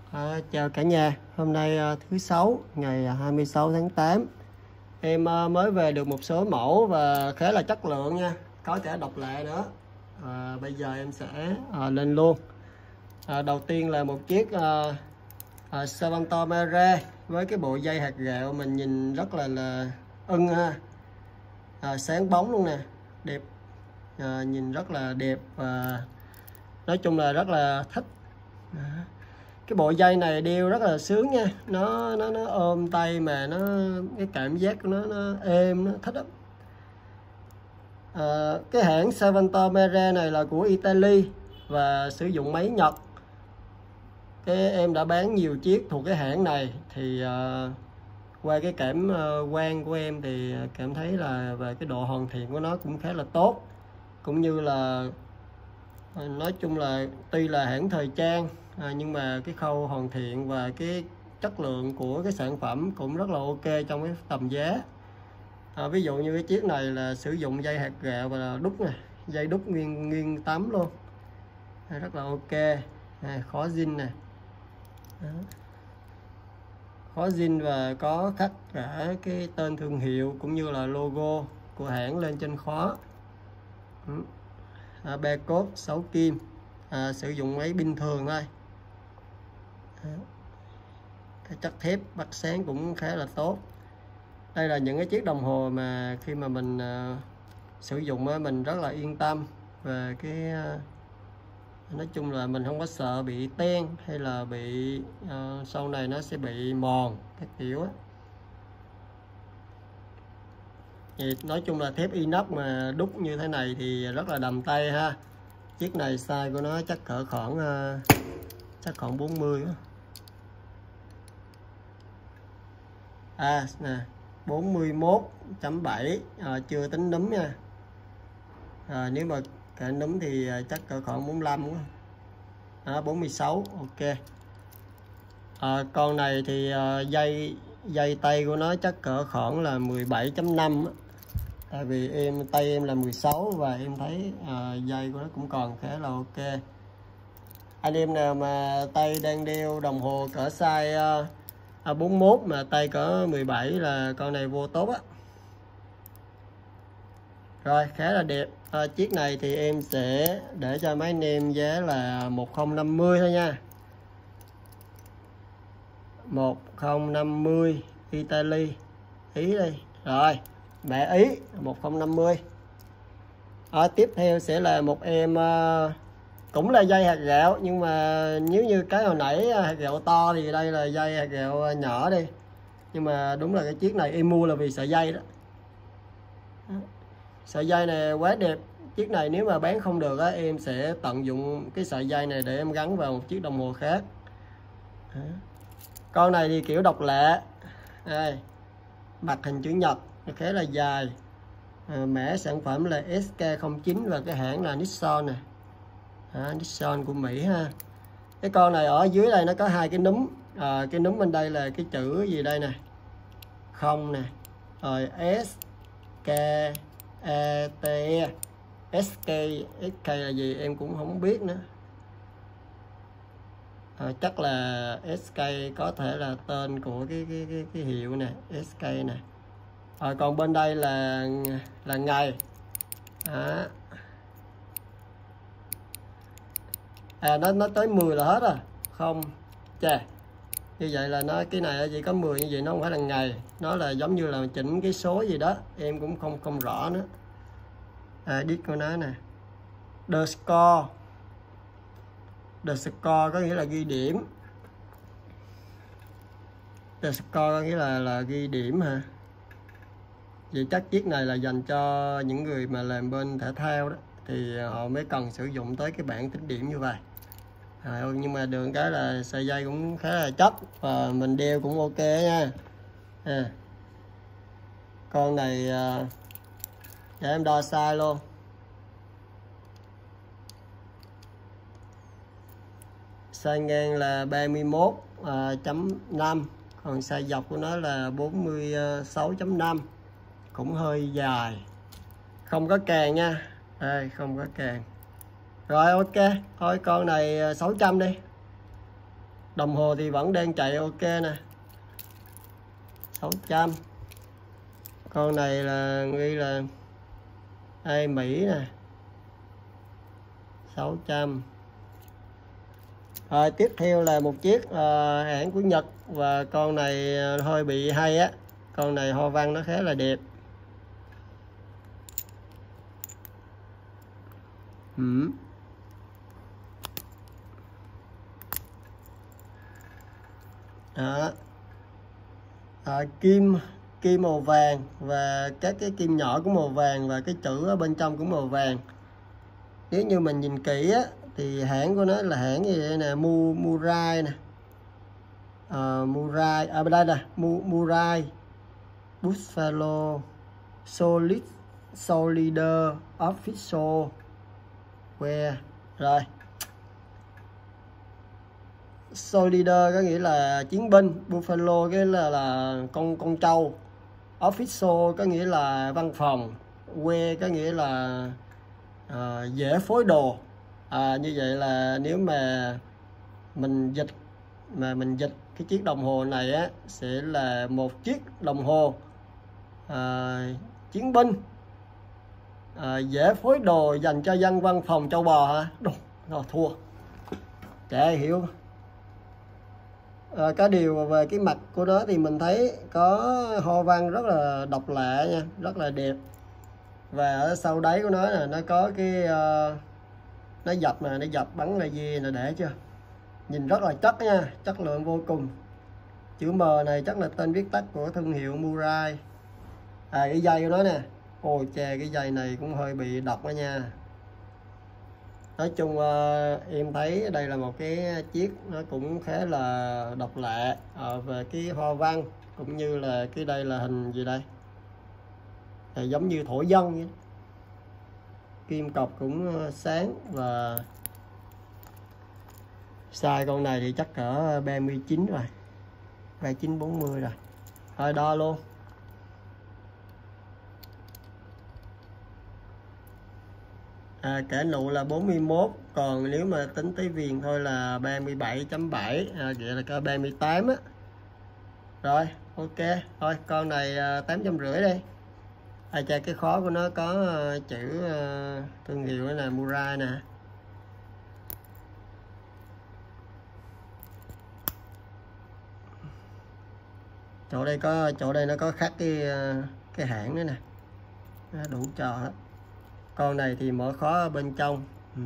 Chào cả nhà, hôm nay thứ Sáu ngày 26 tháng 8. Em mới về được một số mẫu và khá là chất lượng nha, có cả độc lệ nữa. Bây giờ em sẽ lên luôn. Đầu tiên là một chiếc Savanto Mare với cái bộ dây hạt gạo mình nhìn rất là ưng ha. Sáng bóng luôn nè, đẹp, nhìn rất là đẹp và nói chung là rất là thích. Cái bộ dây này đeo rất là sướng nha, nó ôm tay mà cái cảm giác của nó êm, nó thích lắm. Cái hãng Savanto Mare này là của Italy và sử dụng máy Nhật. Cái em đã bán nhiều chiếc thuộc cái hãng này thì qua cái cảm quan của em thì cảm thấy là về cái độ hoàn thiện của nó cũng khá là tốt, cũng như là nói chung là tuy là hãng thời trang nhưng mà cái khâu hoàn thiện và cái chất lượng của cái sản phẩm cũng rất là ok trong cái tầm giá. Ví dụ như cái chiếc này là sử dụng dây hạt gạo và đúc nè, dây đúc nguyên tấm luôn, rất là ok. Khó zin nè, khó zin và có khắc cả cái tên thương hiệu cũng như là logo của hãng lên trên khóa. Be cốt 6 kim, sử dụng máy pin thường thôi. Cái chất thép bắt sáng cũng khá là tốt. Đây là những cái chiếc đồng hồ mà khi mà mình sử dụng mình rất là yên tâm về cái nói chung là mình không có sợ bị ten hay là bị sau này nó sẽ bị mòn các kiểu á. Thì nói chung là thép inox mà đúc như thế này thì rất là đầm tay ha. Chiếc này size của nó chắc cỡ khoảng 40 nè, 41.7, chưa tính núm nha. Nếu mà cả núm thì chắc cỡ khoảng 45 quá. 46 ok. Con này thì dây tay của nó chắc cỡ khoảng là 17.5, tại vì tay em là 16 và em thấy dây của nó cũng còn khá là ok. Anh em nào mà tay đang đeo đồng hồ cỡ size 41 mà tay cỡ 17 là con này vô tốt á. Rồi, khá là đẹp. Chiếc này thì em sẽ để cho mấy anh em giá là 1050 thôi nha. 1050 Italy, Ý đi. Rồi, mẹ Ý 1050. Tiếp theo sẽ là một em cũng là dây hạt gạo, nhưng mà nếu như cái hồi nãy hạt gạo to thì đây là dây hạt gạo nhỏ đi. Nhưng mà đúng là cái chiếc này em mua là vì sợi dây đó. Sợi dây này quá đẹp. Chiếc này nếu mà bán không được em sẽ tận dụng cái sợi dây này để em gắn vào một chiếc đồng hồ khác. Con này thì kiểu độc lạ. Đây, mặt hình chữ nhật khá là dài. Mã sản phẩm là SK09 và cái hãng là Nixon nè. Nixon của Mỹ ha. Cái con này ở dưới đây nó có hai cái núm. Cái núm bên đây là cái chữ gì đây nè, không nè, rồi S K E T E, SK là gì em cũng không biết nữa. Chắc là SK có thể là tên của cái hiệu nè, SK nè. Còn bên đây là ngày. Nó tới 10 là hết rồi. Không chà, như vậy là cái này chỉ có 10 như vậy, nó không phải là ngày, nó là giống như là chỉnh cái số gì đó, em cũng không rõ nữa. Đít của nó nè, the score có nghĩa là ghi điểm. The score có nghĩa là ghi điểm hả? Vậy chắc chiếc này là dành cho những người mà làm bên thể thao đó, thì họ mới cần sử dụng tới cái bảng tính điểm như vậy. Nhưng mà được cái là sợi dây cũng khá là chắc và mình đeo cũng ok nha. Con này để em đo size luôn. Size ngang là 31.5, còn size dọc của nó là 46.5, cũng hơi dài, không có càng nha. Đây, không có càng. Rồi ok, thôi con này 600 đi. Đồng hồ thì vẫn đang chạy ok nè, 600. Con này là ghi là ai Mỹ nè, 600. Rồi tiếp theo là một chiếc hãng của Nhật, và con này hơi bị hay á, con này hoa văn nó khá là đẹp. Đó. Kim màu vàng, và các cái kim nhỏ cũng màu vàng, và cái chữ ở bên trong cũng màu vàng. Nếu như mình nhìn kỹ á, thì hãng của nó là hãng gì đây nè, Murai nè, Murai bên đây nè, Murai Buffalo Solider Official Wear. Rồi, Solider có nghĩa là chiến binh, Buffalo cái là con trâu, Official có nghĩa là văn phòng, Wear có nghĩa là dễ phối đồ. Như vậy là nếu mà mình dịch cái chiếc đồng hồ này á, sẽ là một chiếc đồng hồ chiến binh, dễ phối đồ dành cho dân văn phòng châu bò hả? Rồi thua, chả hiểu. Cái điều về cái mặt của nó thì mình thấy có hoa văn rất là độc lạ nha, rất là đẹp. Và ở sau đáy của nó là nó có cái nó dập nè, nó dập bắn là gì nè, để chưa, nhìn rất là chất nha, chất lượng vô cùng. Chữ M này chắc là tên viết tắt của thương hiệu Murai. Cái dây của nó nè, ôi chà, cái dây này cũng hơi bị độc đó nha. Nói chung em thấy đây là một cái chiếc nó cũng khá là độc lạ về cái hoa văn, cũng như là cái đây là hình gì đây, giống như thổ dân vậy. Kim cọc cũng sáng, và size con này thì chắc cỡ 39 rồi, 39-40 rồi. Thôi đo luôn. Kẻ nụ là 41, còn nếu mà tính tới viền thôi là 37.7, vậy là cỡ 38 á. Rồi ok, thôi con này 850 đi. Chà, cái khó của nó có chữ thương hiệu đó là Murai nè. Chỗ đây nó có khắc cái hãng nữa nè, đủ trò hết. Con này thì mở khó ở bên trong.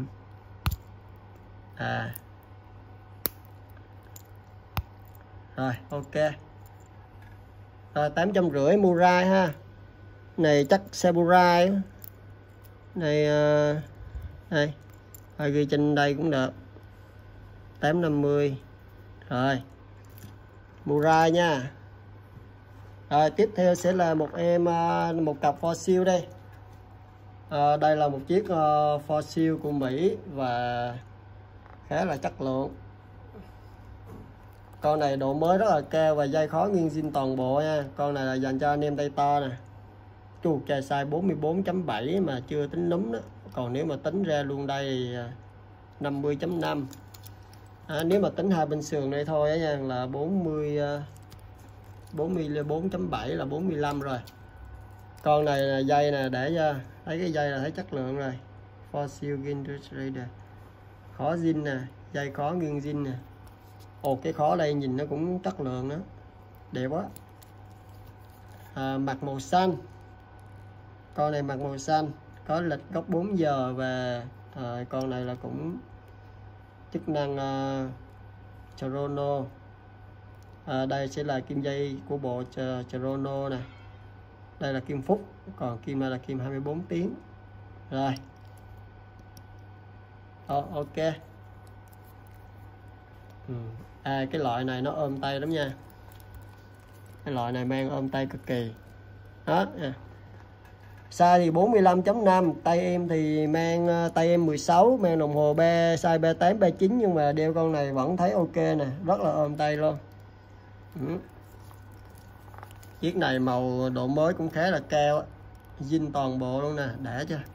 Rồi ok. Rồi 850 Murai ha. Này chắc Samurai này, đây ghi trên đây cũng được, 850. Rồi Murai nha. Rồi tiếp theo sẽ là một cặp Fossil đây. Đây là một chiếc Fossil của Mỹ và khá là chất lượng. Con này độ mới rất là cao và dây khó nguyên zin toàn bộ nha. Con này là dành cho anh em tay to nè. Chu chà, size 44.7 mà chưa tính núm đó. Còn nếu mà tính ra luôn đây thì 50.5. Nếu mà tính hai bên sườn đây thôi á nha, là 44.7 là 45 rồi. Con này là dây nè, để cho thấy cái dây là thấy chất lượng rồi. Fossil Ginter khó zin nè, dây khó nguyên zin nè. Ồ, cái khó đây nhìn nó cũng chất lượng đó, đẹp quá. Mặt màu xanh, con này mặt màu xanh, có lịch góc 4 giờ, và con này là cũng chức năng chrono. Đây sẽ là kim dây của bộ chrono nè. Đây là kim phút, còn kim này là kim 24 tiếng. Rồi ok. Cái loại này nó ôm tay lắm nha, cái loại này mang ôm tay cực kỳ đó nha. Size thì 45.5, tay em thì mang tay em 16, mang đồng hồ size 38 39, nhưng mà đeo con này vẫn thấy ok nè, rất là ôm tay luôn. Chiếc này màu độ mới cũng khá là cao, zin toàn bộ luôn nè, để cho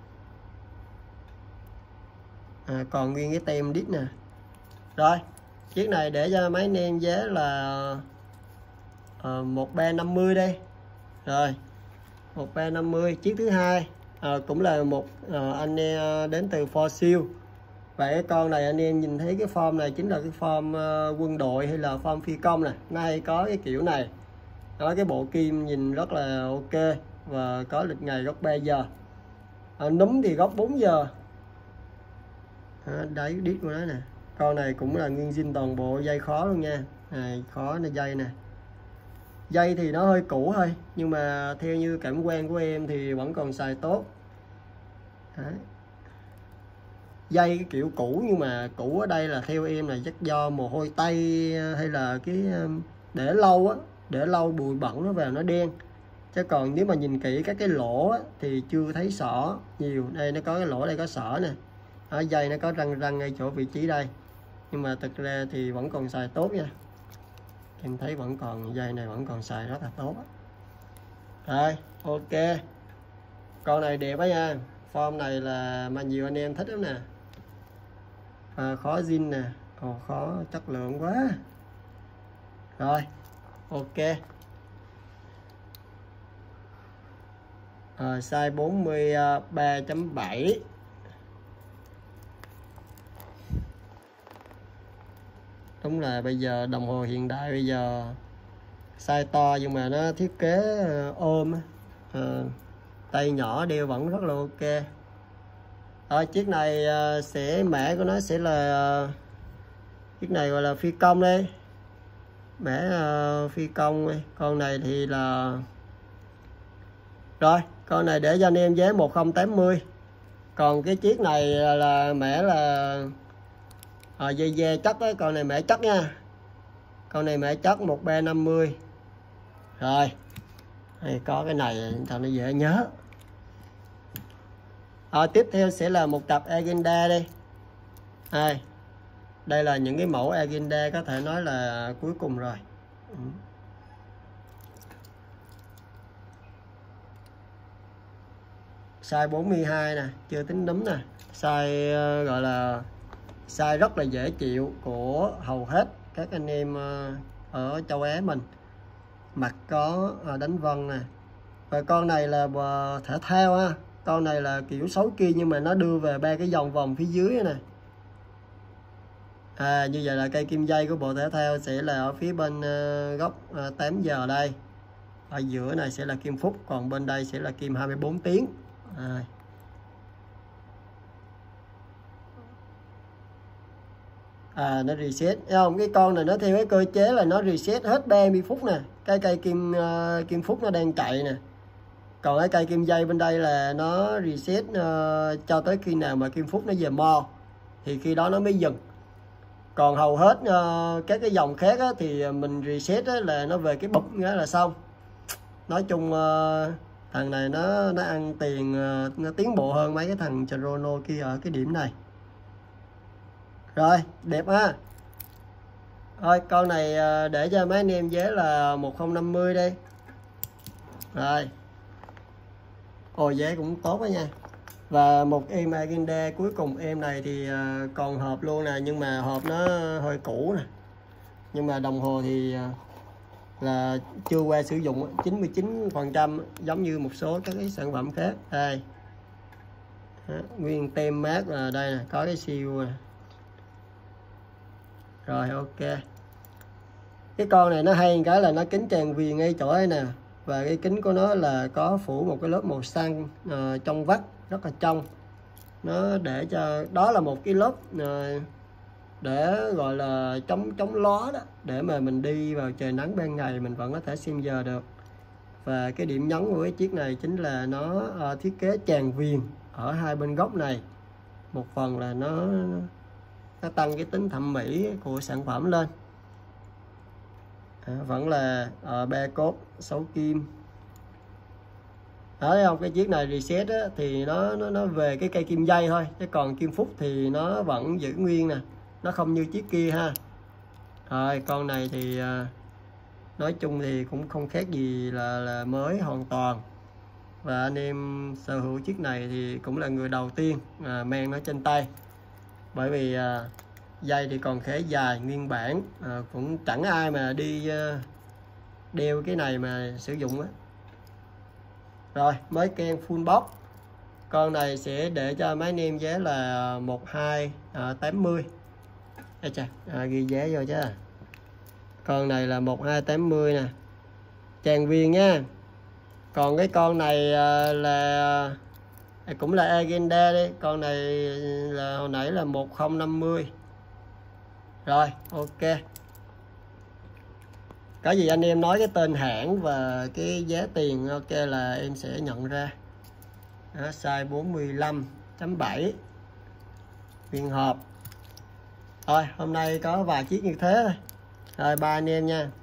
còn nguyên cái tem đít nè. Rồi chiếc này để cho mấy anh em giá là 1350 đây. Rồi 1350. Chiếc thứ hai cũng là một anh em đến từ Fossil. Và cái con này anh em nhìn thấy cái form này chính là cái form quân đội hay là form phi công nè, nó hay có cái kiểu này đó. Cái bộ kim nhìn rất là ok và có lịch ngày góc 3 giờ, núm thì góc 4 giờ. Đấy đít của nó nè. Con này cũng là nguyên zin toàn bộ, dây khó luôn nha. Này, khó là dây nè. Dây thì nó hơi cũ thôi, nhưng mà theo như cảm quan của em thì vẫn còn xài tốt. Đấy. Dây cái kiểu cũ, nhưng mà cũ ở đây là theo em là chắc do mồ hôi tay hay là cái để lâu á, để lâu bụi bẩn nó vào nó đen. Chứ còn nếu mà nhìn kỹ các cái lỗ á, thì chưa thấy xỏ nhiều. Đây nó có cái lỗ, đây có xỏ nè. Ở dây nó có răng răng ngay chỗ vị trí đây, nhưng mà thực ra thì vẫn còn xài tốt nha. Em thấy vẫn còn dây này vẫn còn xài rất là tốt á. Rồi ok, con này đẹp á nha. Form này là mà nhiều anh em thích lắm nè. Khó zin nè. Khó chất lượng quá. Rồi ok. Size 43.7. Đúng là bây giờ đồng hồ hiện đại bây giờ size to nhưng mà nó thiết kế ôm tay nhỏ đeo vẫn rất là ok. Chiếc này mã của nó sẽ là chiếc này gọi là phi công đây, mã phi công đây. Con này thì là rồi, con này để cho anh em giá 1080. Còn cái chiếc này là mã là dây dê chất á, con này mã chất nha. Con này mã chất 1350. Rồi đây, có cái này thằng nó dễ nhớ. Tiếp theo sẽ là một cặp agenda đây. Đây là những cái mẫu agenda có thể nói là cuối cùng rồi. Size 42 nè, chưa tính núm nè. Size gọi là size rất là dễ chịu của hầu hết các anh em ở châu Á mình. Mặt có đánh vân nè. Và con này là thể thao ha. Con này là kiểu 6 kia nhưng mà nó đưa về 3 cái vòng vòng phía dưới nè. Như vậy là cây kim dây của bộ thể thao sẽ là ở phía bên góc 8 giờ đây. Ở giữa này sẽ là kim phút, còn bên đây sẽ là kim 24 tiếng. Nó reset. Thấy không? Cái con này nó theo cái cơ chế là nó reset hết 30 phút nè. Cái cây kim phút nó đang chạy nè. Còn cái cây kim dây bên đây là nó reset cho tới khi nào mà kim phút nó về mo thì khi đó nó mới dừng. Còn hầu hết các cái dòng khác á, thì mình reset á, là nó về cái bụp nghĩa là xong. Nói chung thằng này nó ăn tiền, nó tiến bộ hơn mấy cái thằng Chrono kia ở cái điểm này. Rồi đẹp ha. Thôi con này để cho mấy anh em giá là 1050 đi. Rồi giá cũng tốt đó nha. Và một em agenda cuối cùng, em này thì còn hộp luôn nè, nhưng mà hộp nó hơi cũ nè. Nhưng mà đồng hồ thì là chưa qua sử dụng 99%, giống như một số các cái sản phẩm khác. Đây nguyên tem mát là đây nè, có cái siêu nè. Rồi ok. Cái con này nó hay cái là nó kính tràn viền ngay chỗ ấy nè. Và cái kính của nó là có phủ một cái lớp màu xanh trong vắt, rất là trong. Nó để cho đó là một cái lớp để gọi là chống lóa đó, để mà mình đi vào trời nắng ban ngày mình vẫn có thể xem giờ được. Và cái điểm nhấn của cái chiếc này chính là nó thiết kế tràn viền ở hai bên góc này. Một phần là nó tăng cái tính thẩm mỹ của sản phẩm lên. Vẫn là 3 cốt 6 kim. Thấy không? Cái chiếc này reset á, thì nó về cái cây kim dây thôi, chứ còn kim phút thì nó vẫn giữ nguyên nè, nó không như chiếc kia ha. Rồi con này thì nói chung thì cũng không khác gì là mới hoàn toàn. Và anh em sở hữu chiếc này thì cũng là người đầu tiên mang nó trên tay. Bởi vì dây thì còn khế dài nguyên bản, cũng chẳng ai mà đi đeo cái này mà sử dụng á. Rồi mới keng full box. Con này sẽ để cho máy anh em giá là 1280. Ê chà, ghi giá vô chứ. Con này là 1280 nè, tràn viên nha. Còn cái con này là cũng là agenda đi, con này là hồi nãy là 1050. Rồi ok, có gì anh em nói cái tên hãng và cái giá tiền ok là em sẽ nhận ra. Đó, size 45.7 viên hộp. Thôi hôm nay có vài chiếc như thế thôi. Rồi bye anh em nha.